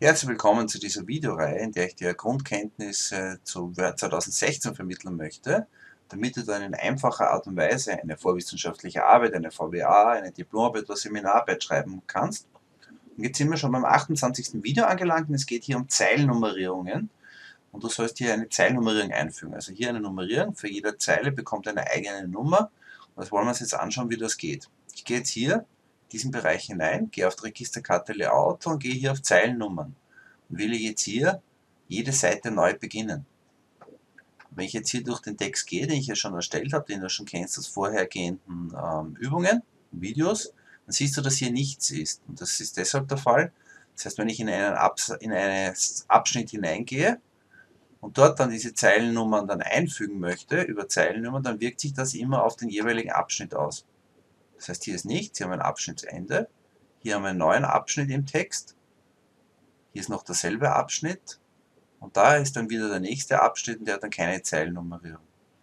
Herzlich willkommen zu dieser Videoreihe, in der ich dir Grundkenntnisse zu Word 2016 vermitteln möchte, damit du dann in einfacher Art und Weise eine vorwissenschaftliche Arbeit, eine VWA, eine Diplomarbeit oder Seminararbeit schreiben kannst. Und jetzt sind wir schon beim 28. Video angelangt und es geht hier um Zeilennummerierungen. Und du sollst hier eine Zeilennummerierung einfügen. Also hier eine Nummerierung, für jede Zeile bekommt eine eigene Nummer. Und das wollen wir uns jetzt anschauen, wie das geht. Ich gehe jetzt hier in diesen Bereich hinein, gehe auf die Registerkarte Layout und gehe hier auf Zeilennummern. Und wähle jetzt hier jede Seite neu beginnen. Wenn ich jetzt hier durch den Text gehe, den ich ja schon erstellt habe, den du schon kennst aus vorhergehenden Übungen, Videos, dann siehst du, dass hier nichts ist. Und das ist deshalb der Fall. Das heißt, wenn ich in einen Abschnitt hineingehe und dort dann diese Zeilennummern dann einfügen möchte, über Zeilennummern, dann wirkt sich das immer auf den jeweiligen Abschnitt aus. Das heißt, hier ist nichts, hier haben wir ein Abschnittsende, hier haben wir einen neuen Abschnitt im Text, hier ist noch derselbe Abschnitt und da ist dann wieder der nächste Abschnitt und der hat dann keine Zeilennummerierung.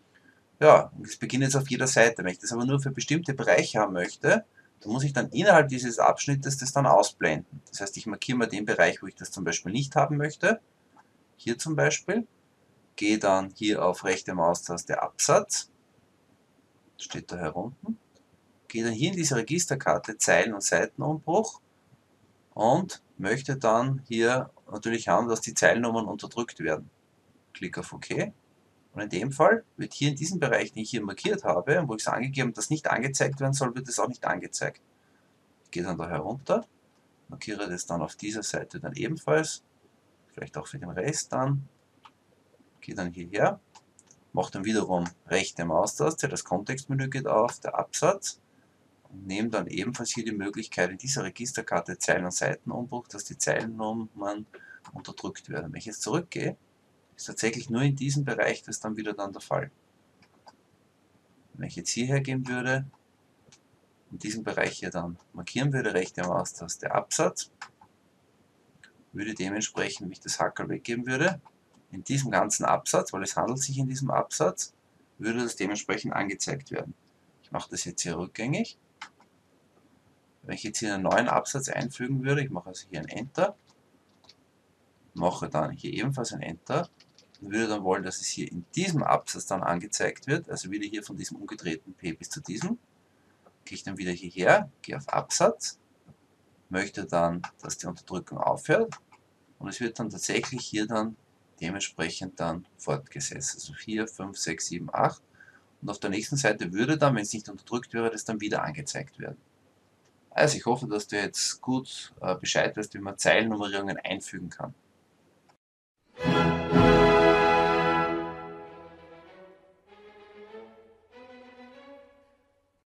Ja, und das beginnt jetzt auf jeder Seite. Wenn ich das aber nur für bestimmte Bereiche haben möchte, dann muss ich dann innerhalb dieses Abschnittes das dann ausblenden. Das heißt, ich markiere mal den Bereich, wo ich das zum Beispiel nicht haben möchte. Hier zum Beispiel. Gehe dann hier auf rechte Maustaste Absatz. Steht da herunten. Gehe dann hier in diese Registerkarte Zeilen- und Seitenumbruch und möchte dann hier natürlich haben, dass die Zeilennummern unterdrückt werden. Klick auf OK. Und in dem Fall wird hier in diesem Bereich, den ich hier markiert habe, wo ich es angegeben habe, dass nicht angezeigt werden soll, wird es auch nicht angezeigt. Ich gehe dann da herunter, markiere das dann auf dieser Seite dann ebenfalls, vielleicht auch für den Rest dann, gehe dann hierher, mache dann wiederum rechte Maustaste, das Kontextmenü geht auf, der Absatz, und nehme dann ebenfalls hier die Möglichkeit in dieser Registerkarte Zeilen- und Seitenumbruch, dass die Zeilennummern unterdrückt werden. Wenn ich jetzt zurückgehe, ist tatsächlich nur in diesem Bereich das dann wieder dann der Fall. Wenn ich jetzt hierher gehen würde, in diesem Bereich hier dann markieren würde, rechte Maustaste Absatz, würde dementsprechend, wenn ich das Hackerl weggeben würde, in diesem ganzen Absatz, weil es handelt sich in diesem Absatz, würde das dementsprechend angezeigt werden. Ich mache das jetzt hier rückgängig. Wenn ich jetzt hier einen neuen Absatz einfügen würde, ich mache also hier ein Enter, mache dann hier ebenfalls ein Enter und würde dann wollen, dass es hier in diesem Absatz dann angezeigt wird, also wieder hier von diesem umgedrehten P bis zu diesem, gehe ich dann wieder hierher, gehe auf Absatz, möchte dann, dass die Unterdrückung aufhört und es wird dann tatsächlich hier dann dementsprechend dann fortgesetzt, also 4, 5, 6, 7, 8 und auf der nächsten Seite würde dann, wenn es nicht unterdrückt wäre, das dann wieder angezeigt werden. Also ich hoffe, dass du jetzt gut Bescheid weißt, wie man Zeilennummerierungen einfügen kann.